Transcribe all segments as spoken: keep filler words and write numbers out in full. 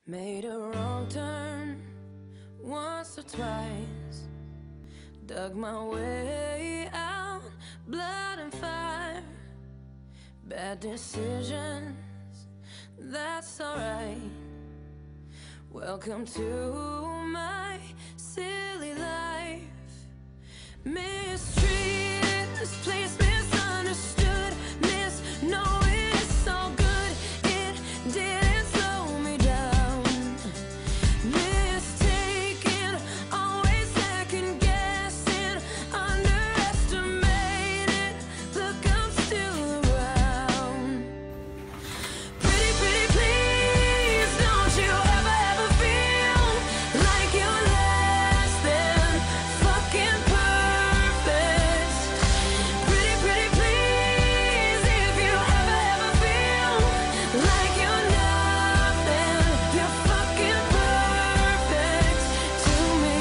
Made a wrong turn once or twice, dug my way out, blood and fire. Bad decisions, that's alright. Welcome to my silly life. Mistreated, this place misunderstood, misknowing it's all good, it didn't slow me down. Mistaken, always second guessing, underestimated, look I'm still around. Pretty, pretty please, don't you ever, ever feel like you're less than fucking perfect. Pretty, pretty please, if you ever, ever feel like you're nothing, you're fucking perfect to me.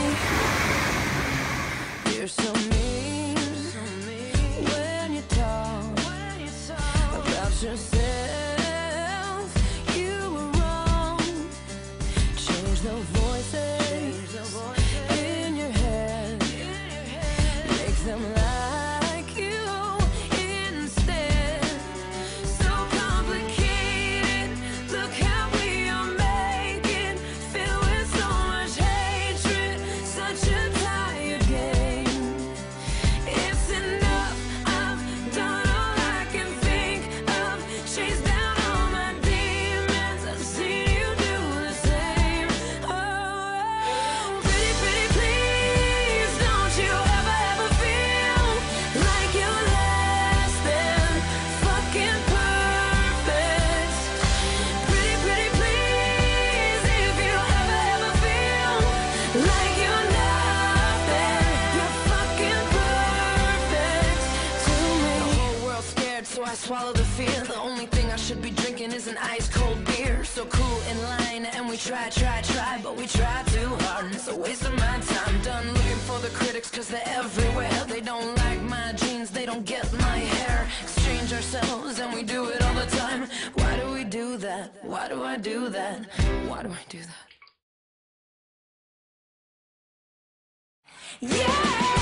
You're so mean when you talk about yourself. You were wrong. Change the voices in your head. Make them like you instead. So complicated. Look how we are making. Filled with so much hatred. Such a tired game. It's enough. I've done all I can think of. Chased down all my demons. I've seen you do the same. Oh, pretty, pretty please, don't you ever, ever feel like you're less than fucking perfect. Pretty, pretty please, if you ever, ever feel like you're nothing, you're fucking perfect to me. The whole world's scared, so I swallow the fear. The only thing I should be drinking is an ice cold beer. So cool in line, and we try, try, try, but we try too hard, and it's a waste of my time. Done looking for the critics, cause they're everywhere. They don't like my jeans, they don't get my hair. Exchange ourselves, and we do it all the time. Why do we do that? Why do I do that? Why do I do that? Yeah!